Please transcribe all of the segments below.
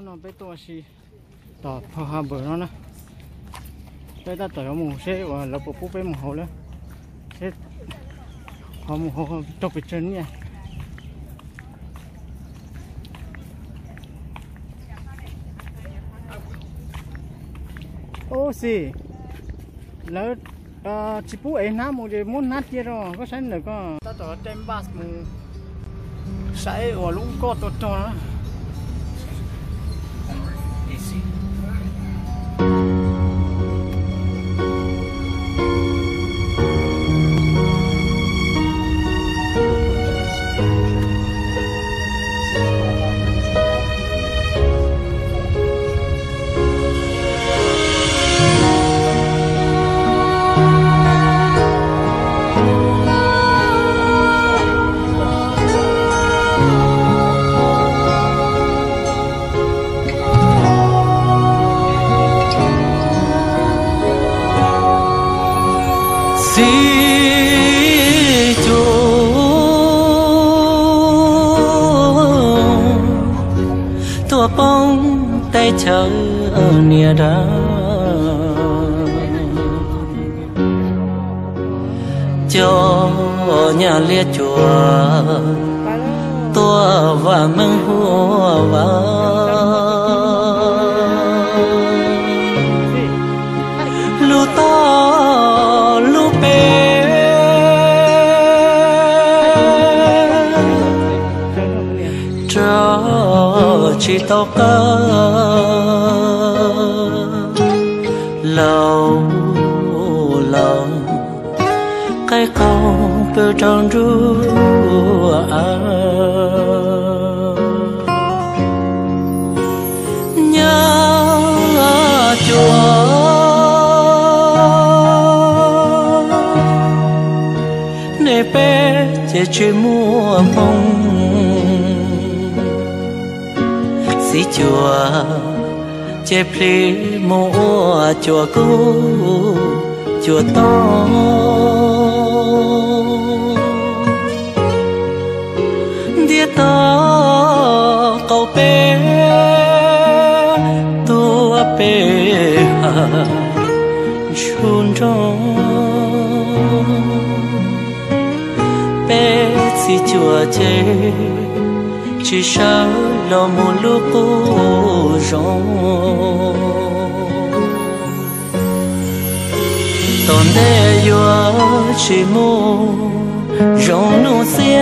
nó bé to xí tỏ phò hà bờ nó nè đây ta tỏi mù xe và lộc bộ bé mù hồ nữa xe họ mù hồ trong bị chân nha ô xí lỡ chỉ bố ấy nát một cái muốn nát kia rồi có sẵn được có ta tỏ tem bát mù sải ở lũng co to đó. tua bóng tay chờ ở nia đó cho nhà lia chùa tua và mừng hùa lu to lu bé chỉ tao cơ lâu lâu cái câu bơ tròn ru nhớ chùa nề bé chỉ chơi mua mông xí chùa chế pli mua chùa cũ chùa to địa to cầu bé tua bé chun trong bé xí chùa chế chỉ sợ lo một lúc rong tòn đê yo chỉ mu rong nu xia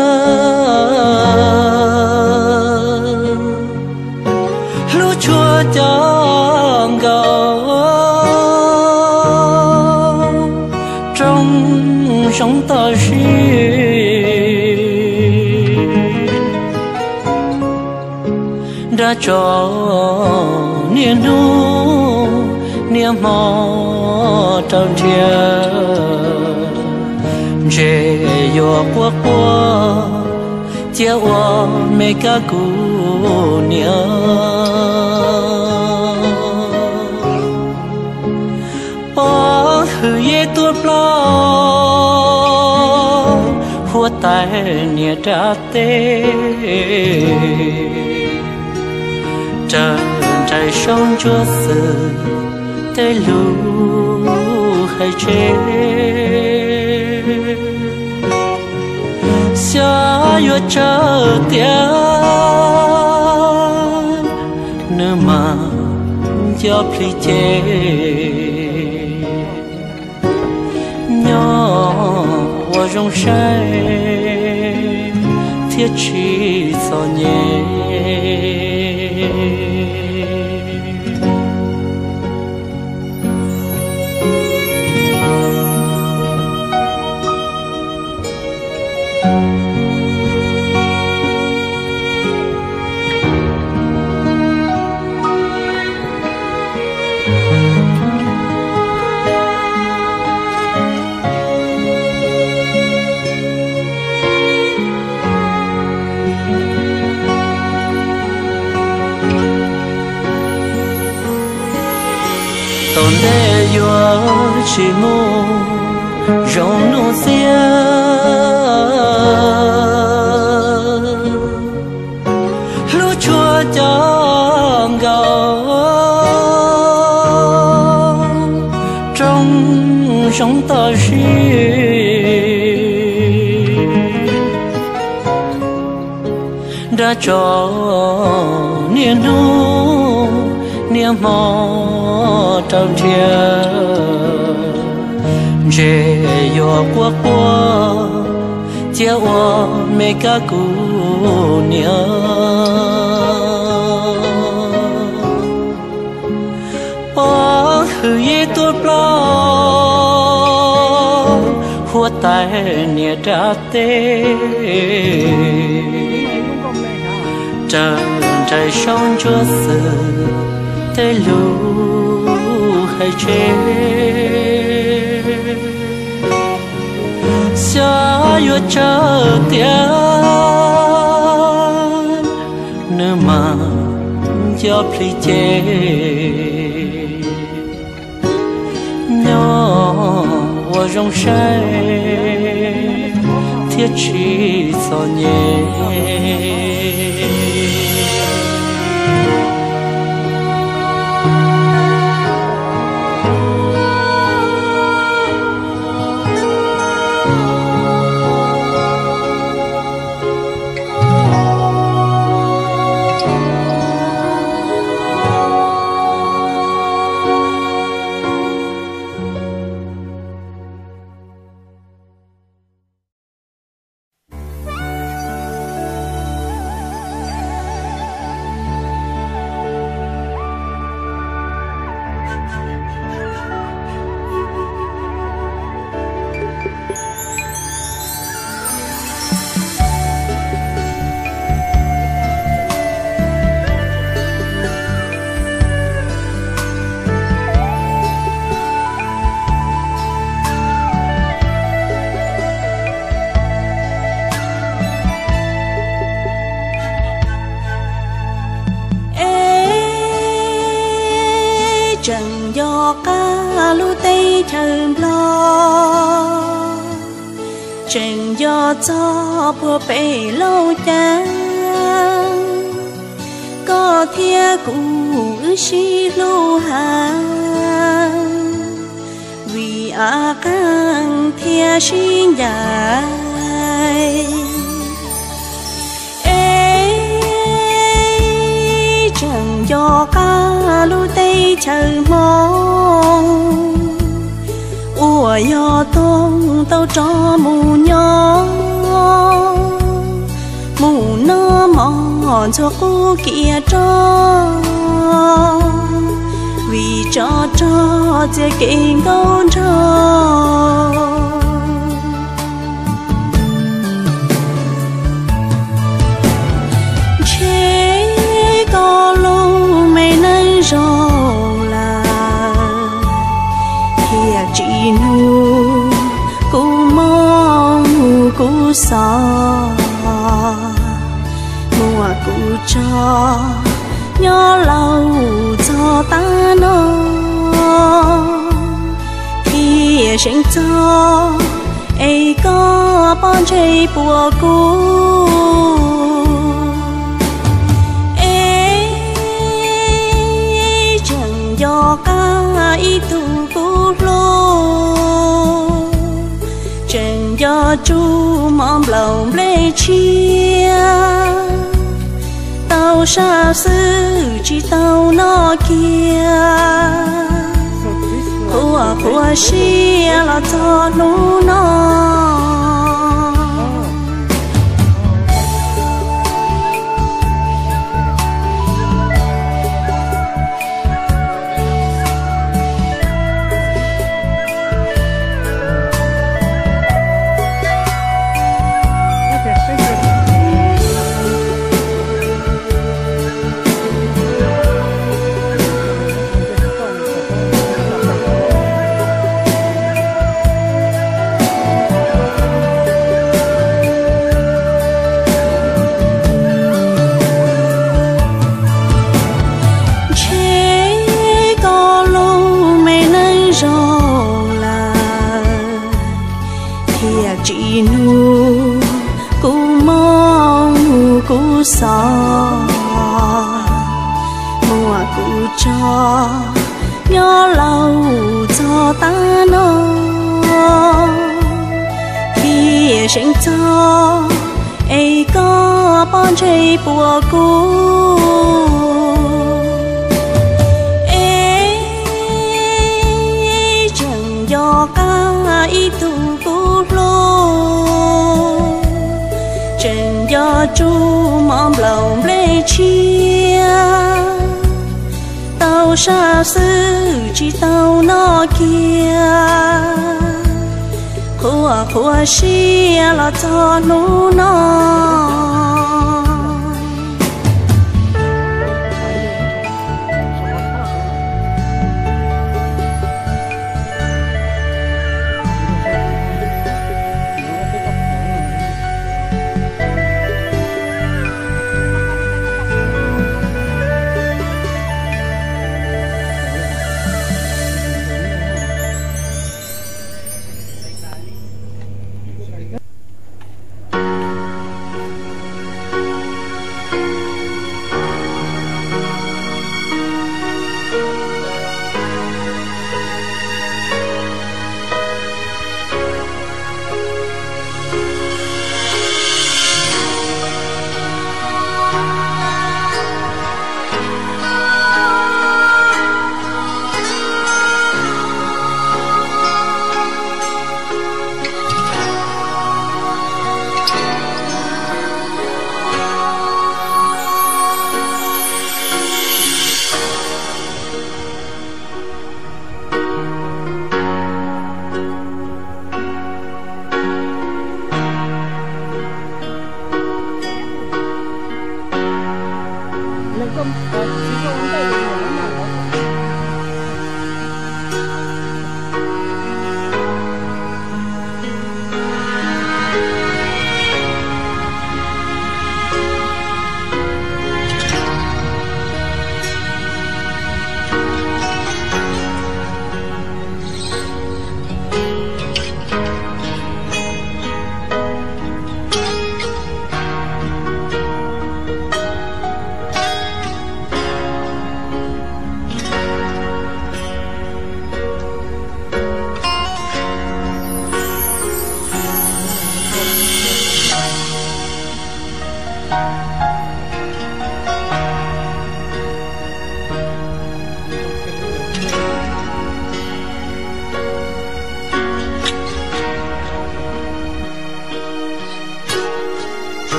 lu chua chong gầu trong sống ta đã cho niềm nu niềm mò trong chia dễ yo qua qua chia qua mấy cá cú nhớ bỏ thử ye tua plo hua tai nia trả tê trời trời sông chúa sự tê lù hay chê xa yo chờ tiếc nơi mà cho pli chê nhỏ hoa rong say thiết chỉ so nhẹ tòn đê yo chỉ mu rong nu xia lu chua cho cho niềm nu niềm mò trong chia chế yo qua qua chia wa me ka ku nia pa hư ye tu plo hua tai nia tra te trái sông chúa sự tê lù hay chế xa yêu chờ tiếng nơi mà cho phi chế nhỏ và rong say thiết chỉ so nhẹ cho bùa bể lâu chán có thia cụ xí lô hàng vì à căng thia xí dài ê chẳng cho ca lu tây chờ mong ủa yo tông tao cho mù nhỏ mù nó mòn cho cô kia cho vì cho chơi kinh con cho chế có lâu mày nâng rồi là thiệt chị nu cô mong cô sợ mùa cô cho nhớ lâu cho ta nó thì sinh cho ấy có bon chơi bùa cô ấy chẳng do ca ý tu cô lô chẳng do chú mong lòng lê chia tao xa xứ chỉ tao nó kia của xia là cho nó chị nu cô mong cô sợ mùa cô cho nhớ lâu cho ta nó khi sinh cho ấy có bon chơi bùa cũ ấy chẳng do ca ý tu cũ lô chẳng do chú mong lòng lê chia tao xa xứ chỉ tao nó kia khua xia là cho nụ nó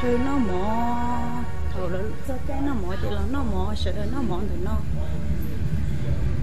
sư nó mò thầu là cho cái nó mò thì là nó mò sợ nó mò thì nó